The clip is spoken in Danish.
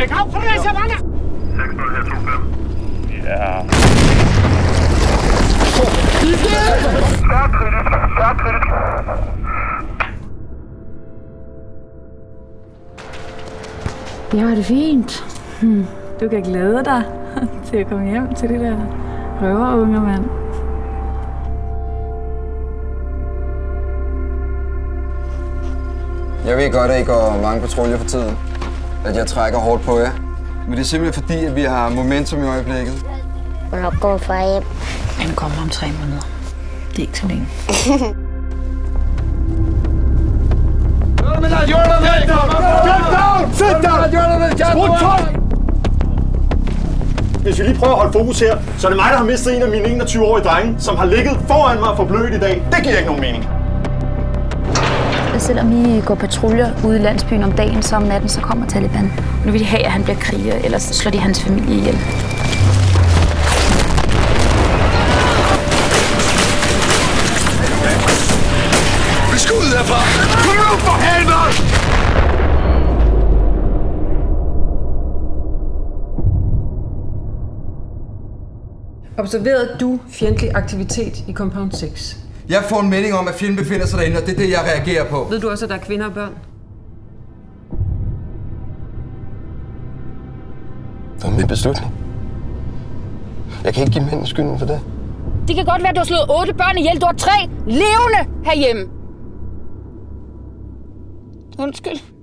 Læg af for det, så mange! 6-0 her, 2-5. Ja. Stærk kritisk. Jeg har det fint. Du kan glæde dig til at komme hjem til det der røverunger, mand. Jeg ved godt, at I går mange patruljer for tiden. At jeg trækker hårdt på jer. Men det er simpelthen fordi, at vi har momentum i øjeblikket. Hvornår går far hjem? Han kommer om 3 måneder. Det er ikke så længe. Hvis vi lige prøver at holde fokus her, så er det mig, der har mistet en af mine 21-årige drenge, som har ligget foran mig for blødt i dag. Det giver ikke nogen mening. Selvom I går patruljer ude i landsbyen om dagen, så om natten, så kommer Taliban. Nu vil de have, at han bliver kriger, ellers slår de hans familie ihjel. Vi skal ud herfra! Kom nu for helvede! Observerede du fjendtlig aktivitet i Compound 6? Jeg får en melding om, at fjenden befinder sig derinde, og det er det, jeg reagerer på. Ved du også, at der er kvinder og børn? Det var min beslutning. Jeg kan ikke give mænden skylden for det. Det kan godt være, at du har slået 8 børn ihjel. Du har 3 levende herhjemme. Undskyld.